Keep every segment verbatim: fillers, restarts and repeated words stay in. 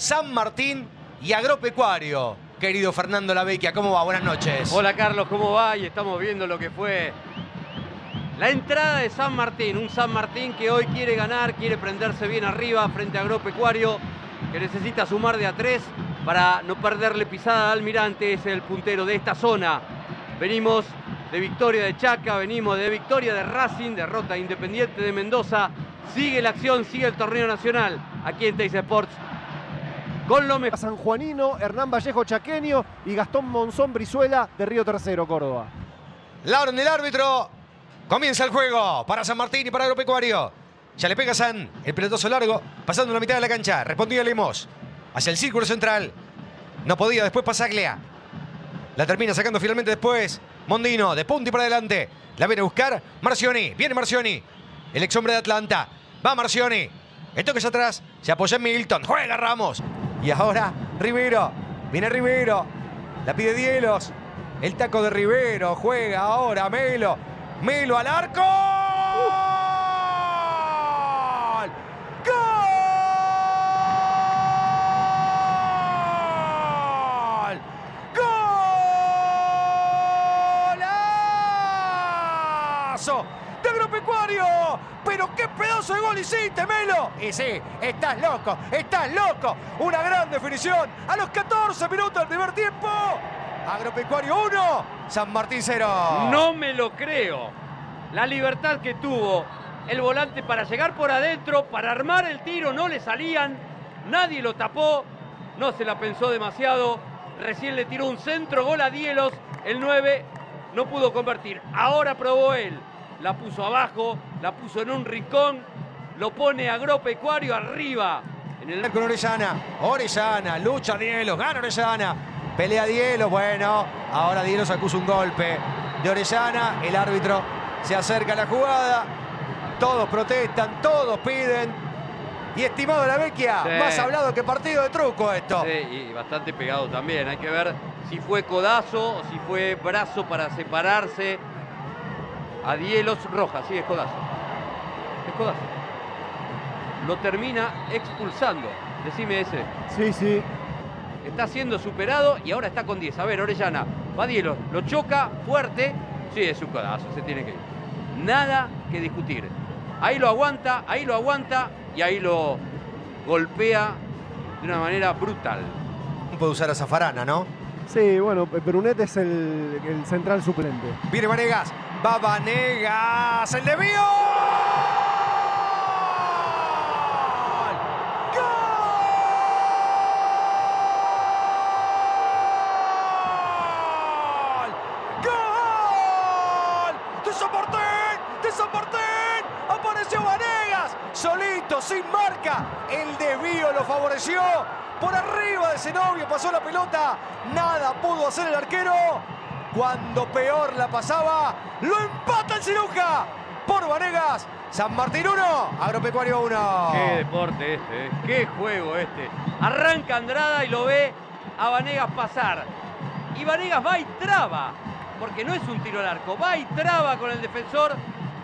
San Martín y Agropecuario. Querido Fernando Lavecchia, ¿cómo va? Buenas noches. Hola Carlos, ¿cómo va? Y estamos viendo lo que fue la entrada de San Martín. Un San Martín que hoy quiere ganar, quiere prenderse bien arriba frente a Agropecuario, que necesita sumar de a tres para no perderle pisada al Almirante. Es el puntero de esta zona. Venimos de victoria de Chaca, venimos de victoria de Racing, derrota Independiente de Mendoza. Sigue la acción, sigue el torneo nacional aquí en Teis Sports. Con lo mejor. Sanjuanino, Hernán Vallejo Chaqueño y Gastón Monzón Brizuela de Río Tercero, Córdoba. La orden del árbitro. Comienza el juego para San Martín y para Agropecuario. Ya le pega San, el pelotazo largo, pasando la mitad de la cancha. Respondía Lemos hacia el círculo central. No podía después Pasaglia. La termina sacando finalmente después Mondino, de punta y para adelante. La viene a buscar Marcioni. Viene Marcioni, el ex hombre de Atlanta. Va Marcioni. El toque es atrás. Se apoya en Milton. Juega Ramos. Y ahora Rivero. Viene Rivero. La pide Dielos. El taco de Rivero. Juega ahora Melo. Melo al arco. ¡Gol! ¡Golazo de Agropecuario! ¡Pero qué pedazo de gol hiciste, Melo! Y sí, estás loco, estás loco. Una gran definición a los catorce minutos del primer tiempo. Agropecuario uno, San Martín cero. No me lo creo. La libertad que tuvo el volante para llegar por adentro, para armar el tiro, no le salían. Nadie lo tapó, no se la pensó demasiado. Recién le tiró un centro, gol a Dielos. El nueve no pudo convertir. Ahora probó él. La puso abajo, la puso en un rincón. Lo pone Agropecuario arriba. En el... Con Orellana. Orellana, lucha Dielos, gana Orellana. Pelea Dielos, bueno. Ahora Dielos acusa un golpe de Orellana. El árbitro se acerca a la jugada. Todos protestan, todos piden. Y estimado Lavecchia, sí, más hablado que partido de truco esto. Sí, y bastante pegado también. Hay que ver si fue codazo o si fue brazo para separarse. A Dielos, roja, sí, es codazo. Es codazo. Lo termina expulsando. Decime ese. Sí, sí. Está siendo superado y ahora está con diez. A ver, Orellana, va Dielos, lo choca fuerte. Sí, es un codazo, se tiene que ir. Nada que discutir. Ahí lo aguanta, ahí lo aguanta y ahí lo golpea de una manera brutal. No puede usar a Zafarana, ¿no? Sí, bueno, Brunet es el, el central suplente. Viene Vanegas, va Vanegas, el desvío. San Martín, de San Martín, apareció Vanegas, solito, sin marca, el desvío lo favoreció, por arriba de Zenobio pasó la pelota, nada pudo hacer el arquero, cuando peor la pasaba, lo empata el Ciruja, por Vanegas, San Martín uno, Agropecuario uno. Qué deporte este, ¿eh? Qué juego este, arranca Andrada y lo ve a Vanegas pasar, y Vanegas va y traba, porque no es un tiro al arco, va y traba con el defensor.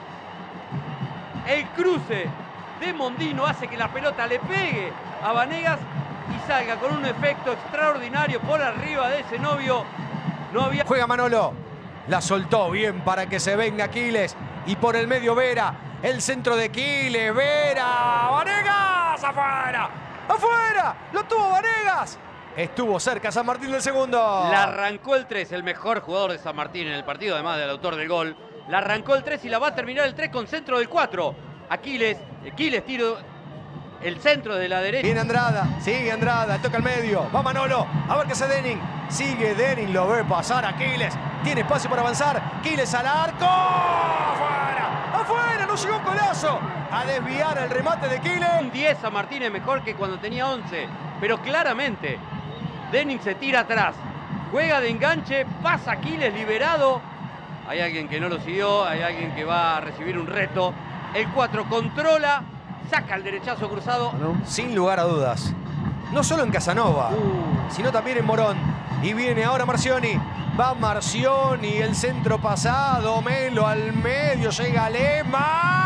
El cruce de Mondino hace que la pelota le pegue a Vanegas y salga con un efecto extraordinario por arriba de Zenobio. No había... Juega Manolo, la soltó bien para que se venga Aquiles y por el medio Vera, el centro de Aquiles, Vera, Vanegas, afuera, afuera, lo tuvo Vanegas. Estuvo cerca San Martín del segundo. La arrancó el tres, el mejor jugador de San Martín en el partido, además del autor del gol. La arrancó el tres y la va a terminar el tres con centro del cuatro. Aquiles, Aquiles tiro el centro de la derecha. Viene Andrada, sigue Andrada, toca al medio. Va Manolo, a ver qué hace Denning. Sigue Denning, lo ve pasar Aquiles. Tiene espacio para avanzar. Aquiles al arco. ¡Afuera! ¡Afuera! No llegó Colazo a desviar el remate de Aquiles. Un diez a Martínez mejor que cuando tenía once. Pero claramente Denning se tira atrás, juega de enganche, pasa Aquiles liberado. Hay alguien que no lo siguió, hay alguien que va a recibir un reto. El cuatro controla, saca el derechazo cruzado. ¿No? Sin lugar a dudas. No solo en Casanova, Uh. sino también en Morón. Y viene ahora Marcioni. Va Marcioni, el centro pasado. Melo al medio, llega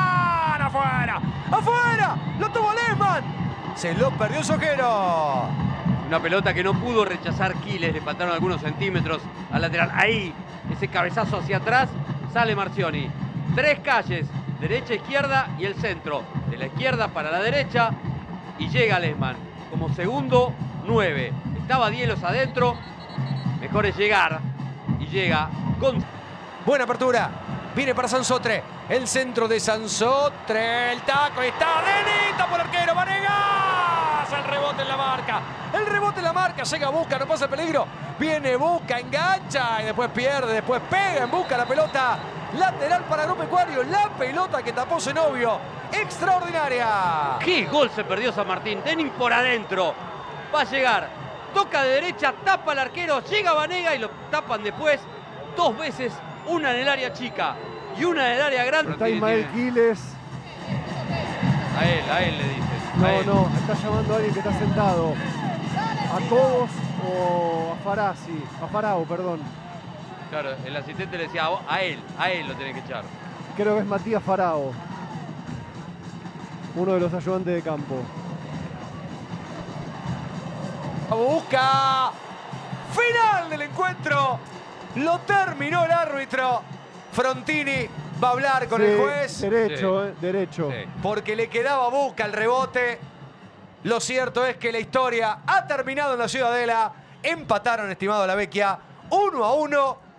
Lehmann. ¡Afuera! ¡Afuera! ¡Lo tuvo Lehmann! Se lo perdió Sojero. Una pelota que no pudo rechazar Quiles, le faltaron algunos centímetros al lateral. Ahí, ese cabezazo hacia atrás, sale Marchioni. Tres calles, derecha, izquierda y el centro. De la izquierda para la derecha y llega Lehmann como segundo nueve. Estaba Dielos adentro, mejor es llegar y llega con... Buena apertura, viene para Sansotre, el centro de Sansotre, el taco, está Denita por el arquero, Vanegas, el rebote en la marca, el rebote en la marca, llega Busca, no pasa peligro, viene Busca, engancha y después pierde, después pega en Busca la pelota, lateral para Agropecuario, la pelota que tapó Zenobio, extraordinaria. ¡Qué gol se perdió San Martín! Denin por adentro, va a llegar, toca de derecha, tapa al arquero, llega Vanega y lo tapan después dos veces. Una en el área chica y una en el área grande. Está Ismael Quiles. A él, a él le dices. No, a él. no, está llamando a alguien que está sentado. ¿A todos o a Farasi? A Farao, perdón. Claro, el asistente le decía a, vos, a él, a él lo tenés que echar. Creo que es Matías Farao, uno de los ayudantes de campo. Busca. Final del encuentro. Lo terminó el árbitro. Frontini va a hablar con Sí, el juez. Derecho, Sí. eh, derecho. Sí. Porque le quedaba Busca el rebote. Lo cierto es que la historia ha terminado en la Ciudadela. Empataron, estimado La Vecchia, uno a uno.